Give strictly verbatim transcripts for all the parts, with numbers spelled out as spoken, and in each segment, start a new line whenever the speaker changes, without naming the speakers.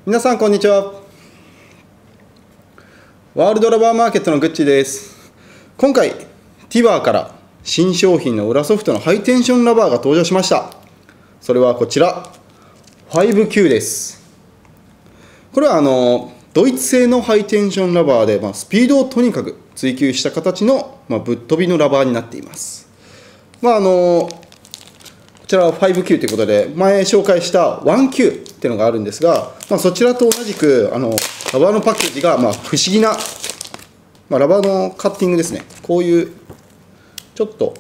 皆さんこんにちは。ワールドラバーマーケットのグッチです。今回ティバーから新商品の裏ソフトのハイテンションラバーが登場しました。それはこちら ファイブキュー です。これはあのドイツ製のハイテンションラバーで、まあ、スピードをとにかく追求した形の、まあ、ぶっ飛びのラバーになっています。まああのこちらは ファイブキュー ということで、前紹介した ワンキュー っていうのがあるんですが、まあ、そちらと同じくあのラバーのパッケージがまあ不思議な、まあ、ラバーのカッティングですね。こういうちょっと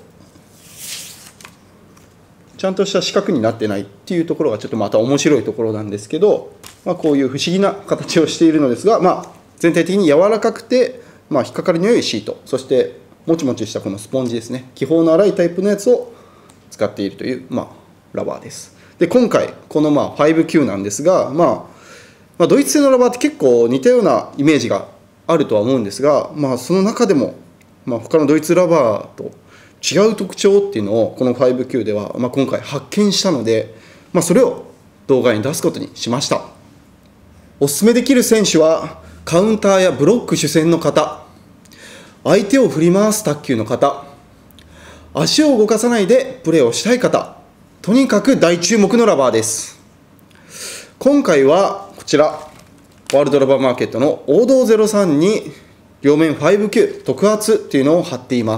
ちゃんとした四角になってないっていうところがちょっとまた面白いところなんですけど、まあ、こういう不思議な形をしているのですが、まあ、全体的に柔らかくて、まあ、引っかかりの良いシート、そしてもちもちしたこのスポンジですね、気泡の粗いタイプのやつを使っているという、まあ、ラバーです。で今回このまあ ファイブキュー なんですが、まあまあ、ドイツ製のラバーって結構似たようなイメージがあるとは思うんですが、まあ、その中でも、まあ、他のドイツラバーと違う特徴っていうのをこの ファイブキュー では、まあ、今回発見したので、まあ、それを動画に出すことにしました。おすすめできる選手はカウンターやブロック主戦の方、相手を振り回す卓球の方、足を動かさないでプレーをしたい方、とにかく大注目のラバーです。今回はこちらワールドラバーマーケットの王道ゼロさんに両面 ファイブキュー 特厚っていうのを貼っています。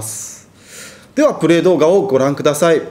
ではプレー動画をご覧ください。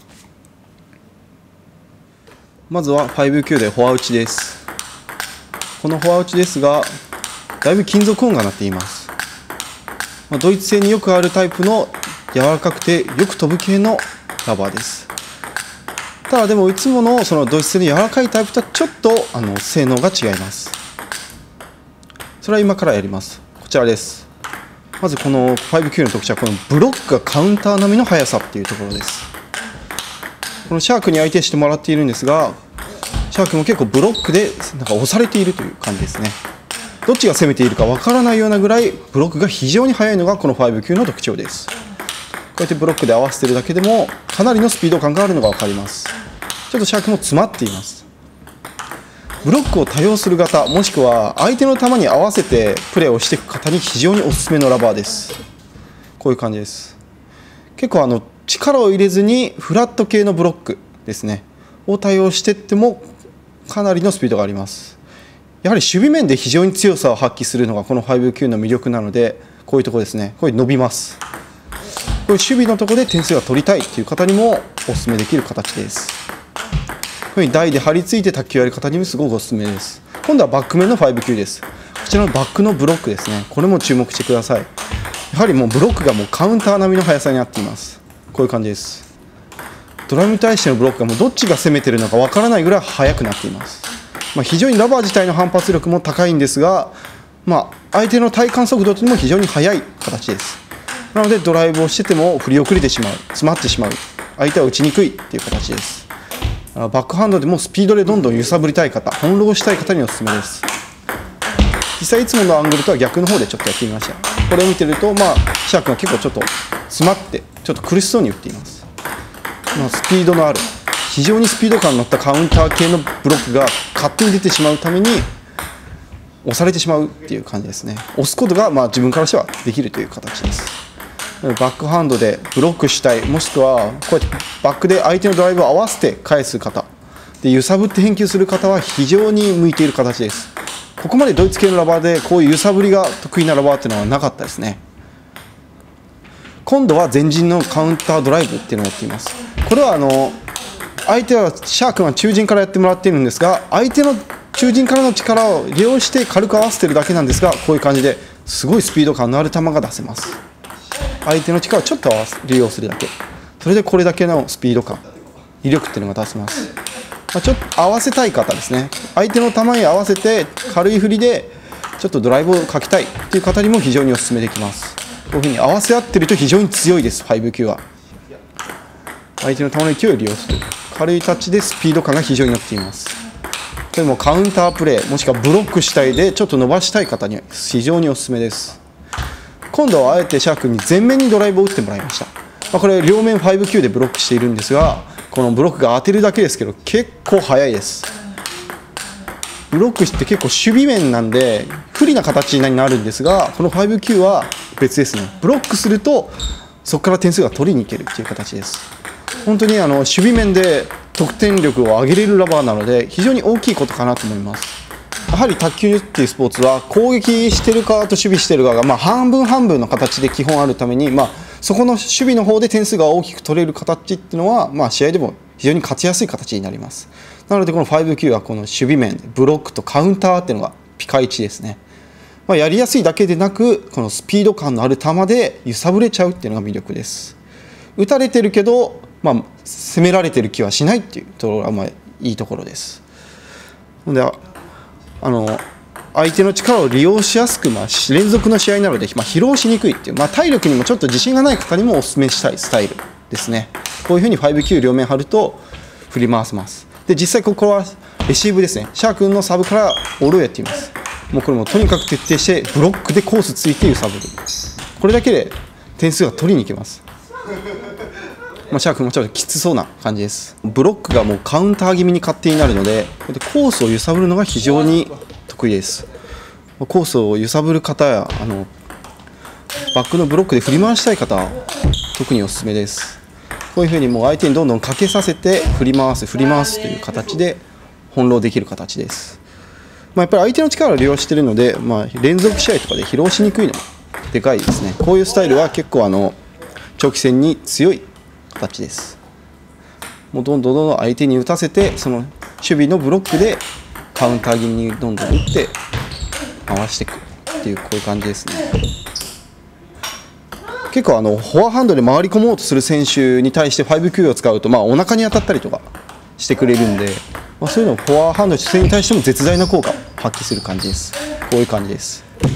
まずは ファイブキュー でフォア打ちです。このフォア打ちですがだいぶ金属音が鳴っています。ドイツ製によくあるタイプの柔らかくてよく飛ぶ系のラバーです。ただでもいつものそのドイツ製の柔らかいタイプとはちょっとあの性能が違います。それは今からやります。こちらです。まずこの ファイブキュー の特徴はこのブロックがカウンター並みの速さっていうところです。このシャークに相手してもらっているんですが、シャークも結構ブロックでなんか押されているという感じですね。どっちが攻めているかわからないようなぐらいブロックが非常に速いのがこの ファイブキュー の特徴です。こうやってブロックで合わせているだけでもかなりのスピード感があるのが分かります。ちょっとシャークも詰まっています。ブロックを多用する方、もしくは相手の球に合わせてプレーをしていく方に非常におすすめのラバーです。こういう感じです。結構あの力を入れずにフラット系のブロックですねを対応していってもかなりのスピードがあります。やはり守備面で非常に強さを発揮するのがこの ファイブキュー の魅力なので、こういうところですね、これ伸びます。こういう守備のところで点数が取りたいという方にもお勧めできる形です。こういうふうに台で張り付いて卓球やる方にもすごくおすすめです。今度はバック面の ファイブキュー です。こちらのバックのブロックですね、これも注目してください。やはりもうブロックがもうカウンター並みの速さになっています。こういう感じです。ドラムに対してのブロックがもうどっちが攻めてるのかわからないぐらい速くなっています。まあ、非常にラバー自体の反発力も高いんですが、まあ、相手の体感速度というのも非常に速い形です。なのでドライブをしてても振り遅れてしまう、詰まってしまう、相手は打ちにくいという形です。バックハンドでもスピードでどんどん揺さぶりたい方、翻弄したい方におすすめです。実際いつものアングルとは逆の方でちょっとやってみました。これを見てると、まあ、シャークが結構ちょっと詰まってちょっと苦しそうに打っています。まあ、スピードのある非常にスピード感の乗ったカウンター系のブロックが勝手に出てしまうために押されてしまうっていう感じですね。押すことがまあ自分からしてはできるという形です。バックハンドでブロックしたい、もしくはこうやってバックで相手のドライブを合わせて返す方で、揺さぶって返球する方は非常に向いている形です。ここまでドイツ系のラバーでこういう揺さぶりが得意なラバーっていうのはなかったですね。今度は前陣のカウンタードライブっていうのをやっています。これはあの相手はシャークが中陣からやってもらっているんですが、相手の中陣からの力を利用して軽く合わせているだけなんですが、こういう感じですごいスピード感のある球が出せます。相手の力をちょっと利用するだけ、それでこれだけのスピード感、威力っていうのが出せます。まあ、ちょっと合わせたい方ですね、相手の球に合わせて軽い振りでちょっとドライブをかけたいという方にも非常にお勧めできます。こういうふうに合わせ合っていると非常に強いです。ファイブキューは相手の球の勢いを利用する軽いタッチでスピード感が非常になっています。でもカウンタープレーもしくはブロック主体でちょっと伸ばしたい方には非常におすすめです。今度はあえてシャークに前面にドライブを打ってもらいました。まあ、これ両面 ファイブキュー でブロックしているんですが、このブロックが当てるだけですけど結構速いです。 ブロックって結構守備面なんで不利な形になるんですが、このファイブキューは別ですね。ブロックするとそこから点数が取りに行けるっていう形です。本当にあの守備面で得点力を上げれるラバーなので非常に大きいことかなと思います。やはり卓球っていうスポーツは攻撃してる側と守備してる側がまあ半分半分の形で基本あるために、まあ、そこの守備の方で点数が大きく取れる形っていうのは、まあ、試合でも非常に勝ちやすい形になります。なのでこのファイブキューはこの守備面ブロックとカウンターっていうのがピカイチですね。まあ、やりやすいだけでなくこのスピード感のある球で揺さぶれちゃうっていうのが魅力です。打たれてるけど、まあ、攻められてる気はしないっていうところがまあいいところです。であの相手の力を利用しやすく、まあ、連続の試合なので、まあ、疲労しにくいっていう、まあ、体力にもちょっと自信がない方にもお勧めしたいスタイルですね。こういうふうにファイブキュー両面張ると振り回せます。で実際ここはレシーブですね。シャー君のサーブからオールウェイって言います。もうこれもとにかく徹底してブロックでコースついて揺さぶる。これだけで点数が取りに行けます。まあ、シャー君もちょっときつそうな感じです。ブロックがもうカウンター気味に勝手になるので、コースを揺さぶるのが非常に得意です。コースを揺さぶる方やあのバックのブロックで振り回したい方は特におすすめです。こういうふうにもう相手にどんどんかけさせて振り回す振り回すという形で翻弄できる形です。まあ、やっぱり相手の力を利用しているので、まあ、連続試合とかで疲労しにくいのもでかいですね。こういうスタイルは結構あの長期戦に強い形です。もうどんどんどんどん相手に打たせてその守備のブロックでカウンター気味にどんどん打って回していくっていうこういう感じですね。結構あのフォアハンドで回り込もうとする選手に対してファイブキューを使うと、まあ、お腹に当たったりとかしてくれるんで、まあ、そういうのをフォアハンドに対しても絶大な効果を発揮する感じです。こういう感じです。こ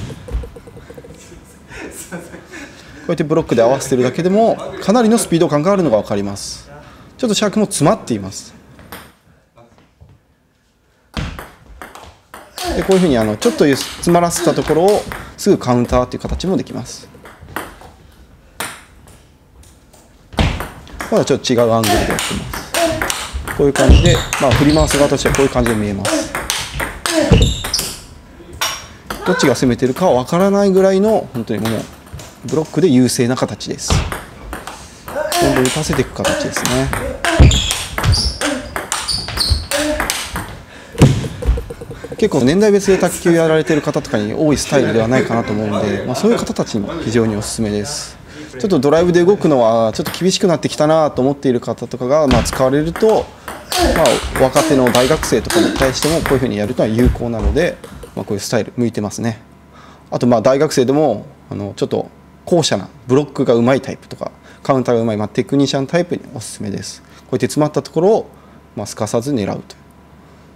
うやってブロックで合わせてるだけでもかなりのスピード感があるのが分かります。ちょっとシャークも詰まっています。でこういうふうにあのちょっと詰まらせたところをすぐカウンターという形もできます。まだちょっと違うアングルでやってます。こういう感じで、まあ、振り回す側としてはこういう感じで見えます。どっちが攻めてるかは分からないぐらいの本当にもうブロックで優勢な形です。どんどん打たせていく形ですね。結構年代別で卓球やられてる方とかに多いスタイルではないかなと思うので、まあ、そういう方たちにも非常におすすめです。ちょっとドライブで動くのはちょっと厳しくなってきたなと思っている方とかがまあ使われると、まあ、若手の大学生とかに対してもこういうふうにやるのは有効なので、まあ、こういうスタイル向いてますね。あとまあ大学生でもあのちょっと後者なブロックがうまいタイプとかカウンターがうまい、まあ、テクニシャンタイプにおすすめです。こうやって詰まったところをまあすかさず狙うという、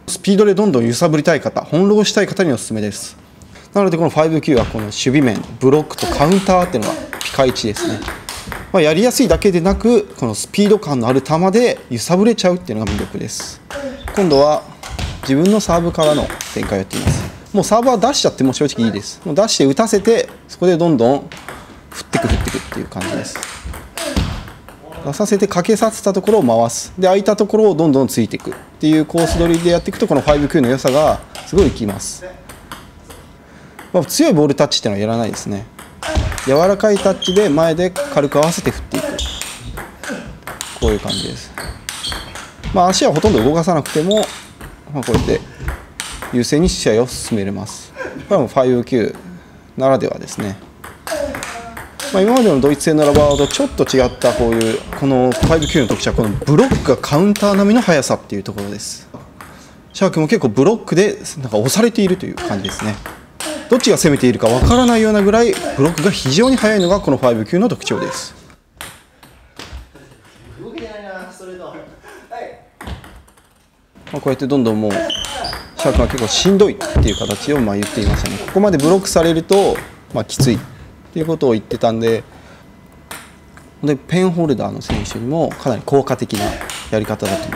スピードでどんどん揺さぶりたい方、翻弄したい方におすすめです。なのでこのファイブキューはこの守備面ブロックとカウンターっていうのがピカイチですね。まあ、やりやすいだけでなくこのスピード感のある球で揺さぶれちゃうっていうのが魅力です。今度は自分のサーブからの展開をやっています。もうサーブは出しちゃっても正直いいです。もう出して打たせてそこでどんどん振ってく振ってくっていう感じです。出させてかけさせたところを回す、で空いたところをどんどんついていくっていうコース取りでやっていくとこのファイブキューの良さがすごいきます。まあ、強いボールタッチっていうのはやらないですね。柔らかいタッチで前で軽く合わせて振っていく、こういう感じです。まあ、足はほとんど動かさなくても、まあ、こうやって優勢に試合を進めれます。これもファイブキューならではですね。まあ、今までのドイツ製のラバーとちょっと違ったこういうこのファイブキューの特徴はこのブロックがカウンター並みの速さっていうところです。シャークも結構ブロックでなんか押されているという感じですね。どっちが攻めているかわからないようなぐらいブロックが非常に速いのがこのファイブキューの特徴です。まあ、こうやってどんどんもうシャークが結構しんどいっていう形をまあ言っていましたね。ここまでブロックされるとまあきついっていうことを言ってたんで、でペンホルダーの選手にもかなり効果的なやり方だと思います。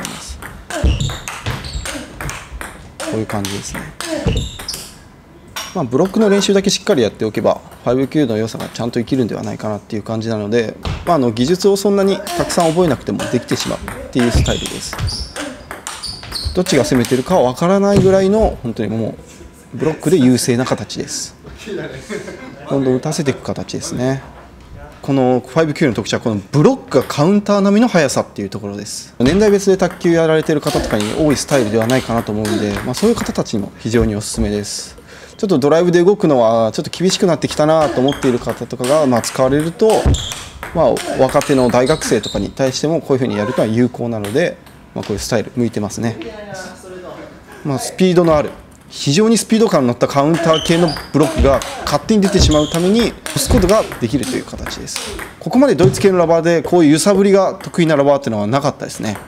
こういう感じですね。まあ、ブロックの練習だけしっかりやっておけばファイブキューの良さがちゃんと生きるんではないかなっていう感じなので、まあ、あの技術をそんなにたくさん覚えなくてもできてしまうっていうスタイルです。 どっちが攻めてるかわからないぐらいの本当にもうブロックで優勢な形です。どんどん打たせていく形ですね。このファイブキューの特徴はこのブロックがカウンター並みの速さっていうところです。年代別で卓球やられてる方とかに多いスタイルではないかなと思うんで、まあ、そういう方たちにも非常におすすめです。ちょっとドライブで動くのはちょっと厳しくなってきたなと思っている方とかがまあ使われると、まあ、若手の大学生とかに対してもこういうふうにやるのは有効なので、まあ、こういうスタイル向いてますね。まあ、スピードのある非常にスピード感の乗ったカウンター系のブロックが勝手に出てしまうために押すことができるという形です。ここまでドイツ系のラバーでこういう揺さぶりが得意なラバーっていうのはなかったですね。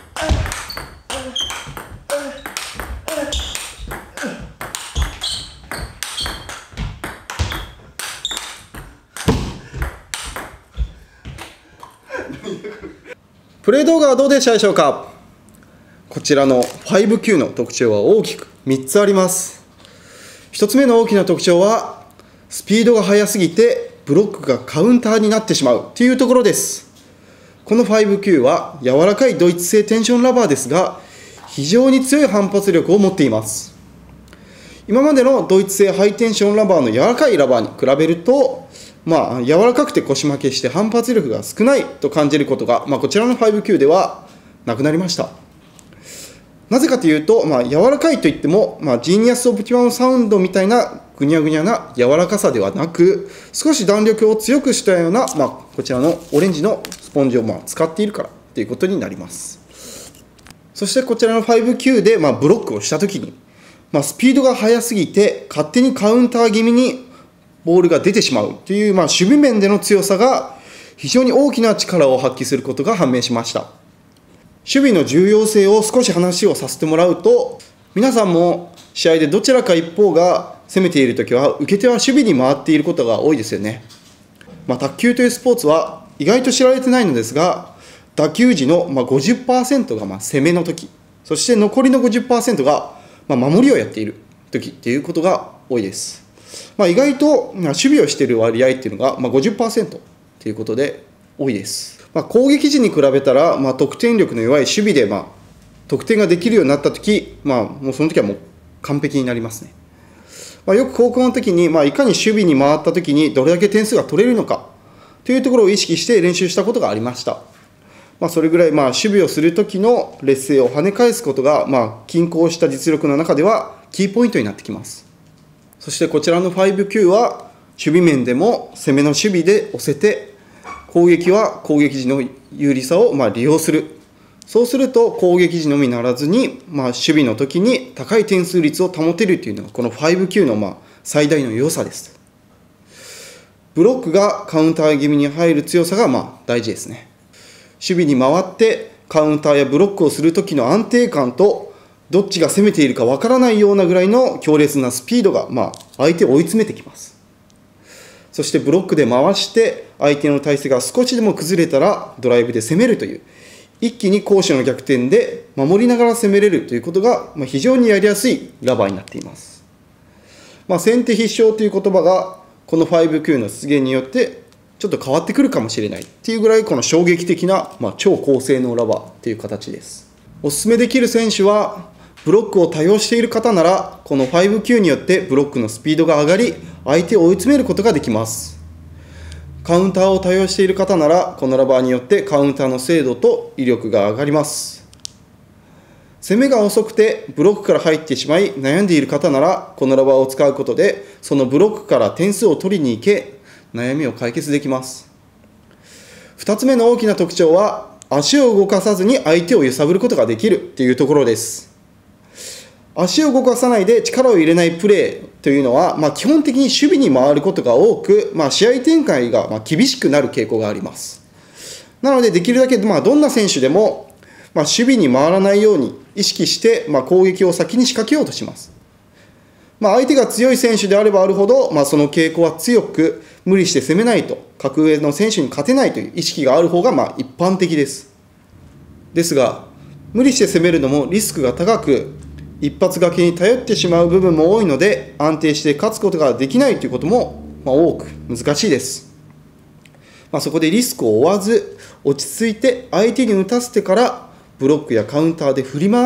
プレイ動画はどうでしたでしょうか。こちらのファイブキューの特徴は大きくみっつあります。ひとつめの大きな特徴はスピードが速すぎてブロックがカウンターになってしまうというところです。このファイブキューは柔らかいドイツ製テンションラバーですが、非常に強い反発力を持っています。今までのドイツ製ハイテンションラバーの柔らかいラバーに比べると、まあ、柔らかくて腰負けして反発力が少ないと感じることが、まあ、こちらのファイブキューではなくなりました。なぜかというと、まあ、柔らかいといっても、まあ、ジーニアス・オプティマム・サウンドみたいなぐにゃぐにゃな柔らかさではなく、少し弾力を強くしたような、まあ、こちらのオレンジのスポンジをまあ使っているからということになります。そしてこちらのファイブキューでまあブロックをしたときに、まあ、スピードが速すぎて勝手にカウンター気味にボールが出てしまうという、まあ、守備面での強さが非常に大きな力を発揮することが判明しました。守備の重要性を少し話をさせてもらうと、皆さんも試合でどちらか一方が攻めているときは、受け手は守備に回っていることが多いですよね。まあ、卓球というスポーツは意外と知られてないのですが、打球時のまあ ごじゅっパーセント がまあ攻めのとき、そして残りの ごじゅっパーセント がまあ守りをやっているときっていうことが多いです。まあ、意外と守備をしている割合っていうのがまあ ごじゅっパーセント ということで多いです。まあ、攻撃時に比べたら、まあ、得点力の弱い守備で、まあ、得点ができるようになったとき、まあ、もうその時はもう完璧になりますね。まあ、よく高校の時に、まあ、いかに守備に回った時にどれだけ点数が取れるのかというところを意識して練習したことがありました。まあ、それぐらい、まあ、守備をする時の劣勢を跳ね返すことが、まあ、均衡した実力の中ではキーポイントになってきます。そしてこちらのファイブキューは守備面でも攻めの守備で押せて、攻撃は攻撃時の有利さをまあ利用する。そうすると攻撃時のみならずに、まあ、守備の時に高い点数率を保てるというのがこのファイブキューのまあ最大の良さです。ブロックがカウンター気味に入る強さがまあ大事ですね。守備に回ってカウンターやブロックをする時の安定感と、どっちが攻めているかわからないようなぐらいの強烈なスピードがまあ相手を追い詰めてきます。そしてブロックで回して相手の体勢が少しでも崩れたらドライブで攻めるという、一気に攻守の逆転で守りながら攻めれるということが非常にやりやすいラバーになっています。まあ、先手必勝という言葉がこのファイブキューの出現によってちょっと変わってくるかもしれないっていうぐらい、この衝撃的な、まあ、超高性能ラバーという形です。おすすめできる選手はブロックを多用している方なら、このファイブキューによってブロックのスピードが上がり、相手を追い詰めることができます。カウンターを多用している方なら、このラバーによってカウンターの精度と威力が上がります。攻めが遅くてブロックから入ってしまい悩んでいる方なら、このラバーを使うことで、そのブロックから点数を取りに行け、悩みを解決できます。ふたつめの大きな特徴は、足を動かさずに相手を揺さぶることができるというところです。足を動かさないで力を入れないプレーというのは、まあ、基本的に守備に回ることが多く、まあ、試合展開がまあ厳しくなる傾向があります。なので、できるだけまあどんな選手でも、まあ、守備に回らないように意識して、まあ、攻撃を先に仕掛けようとします。まあ、相手が強い選手であればあるほど、まあ、その傾向は強く、無理して攻めないと、格上の選手に勝てないという意識がある方がまあ一般的です。ですが、無理して攻めるのもリスクが高く、一発がけに頼ってしまう部分も多いので、安定して勝つことができないということもまあ多く難しいです。まあ、そこでリスクを負わず、落ち着いて相手に打たせてから、ブロックやカウンターで振り回す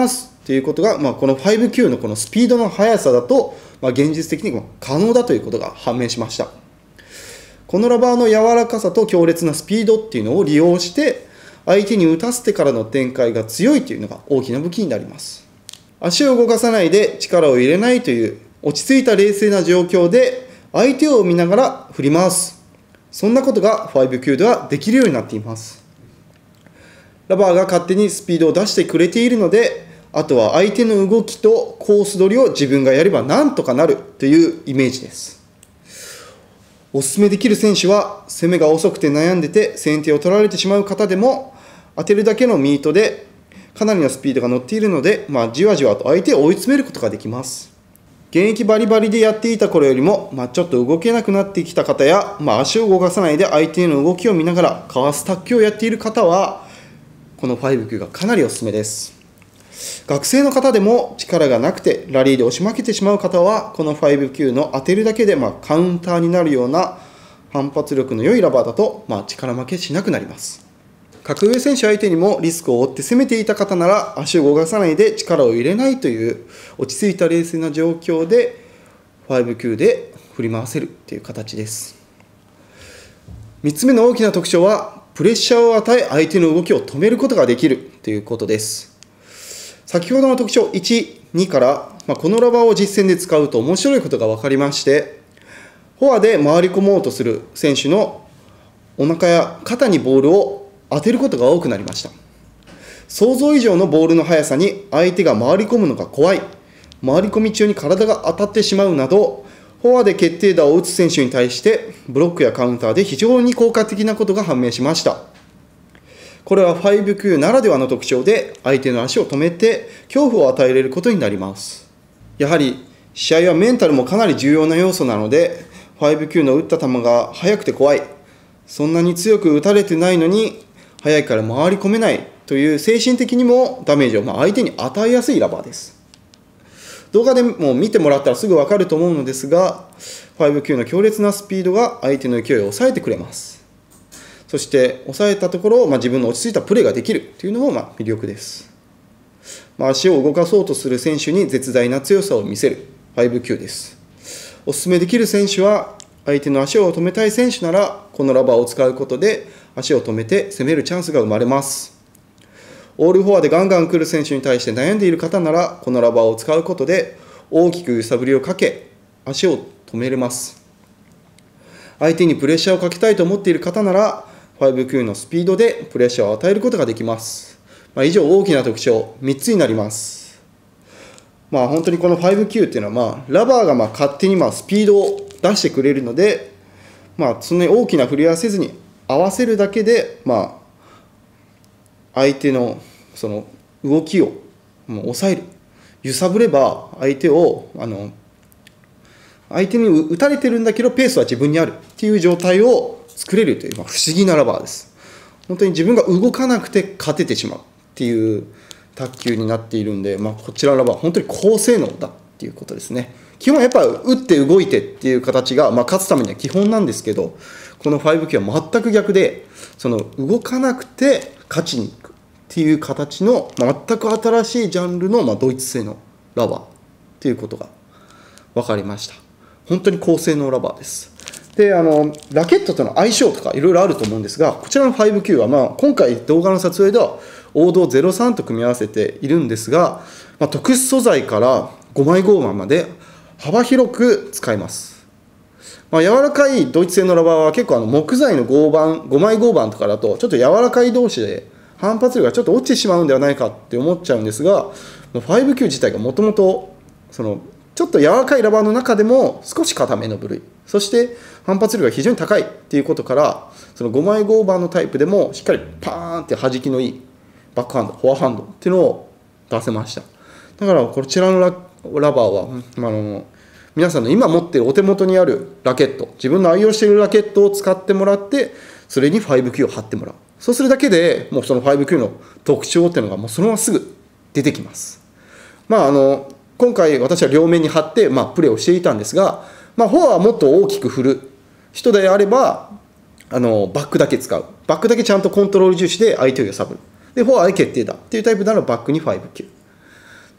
ということが、まあ、この ファイブキュー のこのスピードの速さだと、まあ、現実的に可能だということが判明しました。このラバーの柔らかさと強烈なスピードっていうのを利用して、相手に打たせてからの展開が強いというのが大きな武器になります。足を動かさないで力を入れないという落ち着いた冷静な状況で相手を見ながら振り回す。そんなことが ファイブキュー ではできるようになっています。ラバーが勝手にスピードを出してくれているので、あとは相手の動きとコース取りを自分がやればなんとかなるというイメージです。おすすめできる選手は、攻めが遅くて悩んでて先手を取られてしまう方でも、当てるだけのミートでかなりのスピードが乗っているので、まあ、じわじわと相手を追い詰めることができます。現役バリバリでやっていた頃よりも、まあ、ちょっと動けなくなってきた方や、まあ、足を動かさないで相手の動きを見ながらかわす卓球をやっている方は、この ファイブキュー がかなりおすすめです。学生の方でも力がなくてラリーで押し負けてしまう方は、この ファイブキュー の当てるだけでまあカウンターになるような反発力の良いラバーだと、まあ力負けしなくなります。格上選手相手にもリスクを負って攻めていた方なら、足を動かさないで力を入れないという落ち着いた冷静な状況で ファイブキュー で振り回せるという形です。みっつめの大きな特徴は、プレッシャーを与え相手の動きを止めることができるということです。先ほどの特徴いち、にから、まあ、このラバーを実戦で使うと面白いことが分かりまして、フォアで回り込もうとする選手のお腹や肩にボールを当てることが多くなりました。想像以上のボールの速さに相手が回り込むのが怖い、回り込み中に体が当たってしまうなど、フォアで決定打を打つ選手に対してブロックやカウンターで非常に効果的なことが判明しました。これは ファイブキュー ならではの特徴で、相手の足を止めて恐怖を与えれることになります。やはり試合はメンタルもかなり重要な要素なので、ファイブキュー の打った球が速くて怖い、そんなに強く打たれてないのに速いから回り込めないという精神的にもダメージをまあ相手に与えやすいラバーです。動画でも見てもらったらすぐ分かると思うのですが、ファイブキュー の強烈なスピードが相手の勢いを抑えてくれます。そして抑えたところを、まあ、自分の落ち着いたプレーができるというのもまあ魅力です。まあ、足を動かそうとする選手に絶大な強さを見せる ファイブキュー です。お勧めできる選手は、相手の足を止めたい選手なら、このラバーを使うことで足を止めて攻めるチャンスが生まれます。オールフォアでガンガン来る選手に対して悩んでいる方なら、このラバーを使うことで大きく揺さぶりをかけ、足を止めれます。相手にプレッシャーをかけたいと思っている方なら、ファイブキュー のスピードでプレッシャーを与えることができます。まあ、以上、大きな特徴みっつになります。まあ、本当にこの ファイブキュー っていうのは、まあ、ラバーがまあ勝手にまあスピードを出してくれるので、まあ、そんなに大きな振りはせずに合わせるだけで、まあ、相手のその動きをもう抑える、揺さぶれば相手をあの相手に打たれてるんだけどペースは自分にあるっていう状態を作れるという、まあ、不思議なラバーです。本当に自分が動かなくて勝ててしまうっていう卓球になっているんで、まあ、こちらのラバー本当に高性能だっていうことですね。基本はやっぱ打って動いてっていう形が、まあ、勝つためには基本なんですけど、この ファイブキュー は全く逆で、その動かなくて勝ちに行くっていう形の全く新しいジャンルの、まあ、ドイツ製のラバーということが分かりました。本当に高性能ラバーです。で、あのラケットとの相性とかいろいろあると思うんですが、こちらの ファイブキュー は、まあ、今回動画の撮影では王道ゼロさんと組み合わせているんですが、まあ、特殊素材からごまい合板まで幅広く使えます。まあ、柔らかいドイツ製のラバーは結構あの木材の合板、ごまい合板とかだとちょっと柔らかい同士で反発力がちょっと落ちてしまうんではないかって思っちゃうんですが、ファイブキュー 自体がもともとそのちょっと柔らかいラバーの中でも少し硬めの部類、そして反発力が非常に高いっていうことから、そのごまい合板のタイプでもしっかりパーンって弾きのいいバックハンド、フォアハンドっていうのを出せました。だからこちらの ラ, ラバーは、あの皆さんの今持っているお手元にあるラケット、自分の愛用しているラケットを使ってもらって、それに ファイブキュー を貼ってもらう。そうするだけでもうその ファイブキュー の特徴っていうのがもうそのまますぐ出てきます。まあ、あの今回私は両面に貼って、まあ、プレーをしていたんですが、まあ、フォアはもっと大きく振る人であればあのバックだけ使う、バックだけちゃんとコントロール重視で相手を揺さぶる、でフォアで決定だっていうタイプならバックに ファイブキュー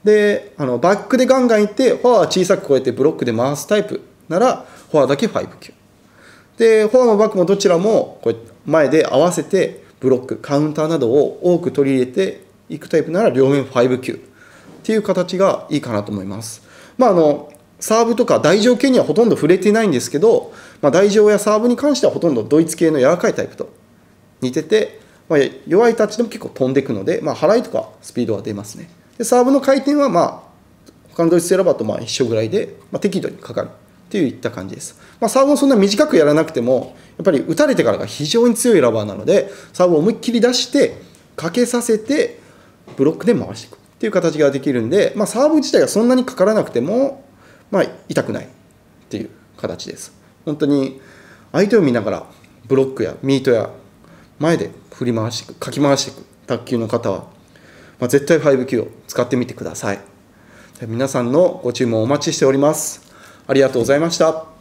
で、あのバックでガンガンいって、フォアは小さくこうやってブロックで回すタイプなら、フォアだけごきゅう。で、フォアもバックもどちらもこうやって前で合わせて、ブロック、カウンターなどを多く取り入れていくタイプなら、両面ごきゅうっていう形がいいかなと思います。まあ、あのサーブとか台上系にはほとんど触れていないんですけど、まあ、台上やサーブに関してはほとんどドイツ系の柔らかいタイプと似てて、まあ、弱いタッチでも結構飛んでいくので、まあ、払いとかスピードは出ますね。でサーブの回転はまあ他のドイツ製ラバーとまあ一緒ぐらいで、まあ、適度にかかるといった感じです。まあ、サーブもそんな短くやらなくても、やっぱり打たれてからが非常に強いラバーなので、サーブを思いっきり出して、かけさせて、ブロックで回していくっていう形ができるんで、まあ、サーブ自体がそんなにかからなくても、まあ、痛くないっていう形です。本当に相手を見ながら、ブロックやミートや前で振り回していく、かき回していく卓球の方は、まあ、絶対ごきゅうを使ってみてください。皆さんのご注文お待ちしております。ありがとうございました。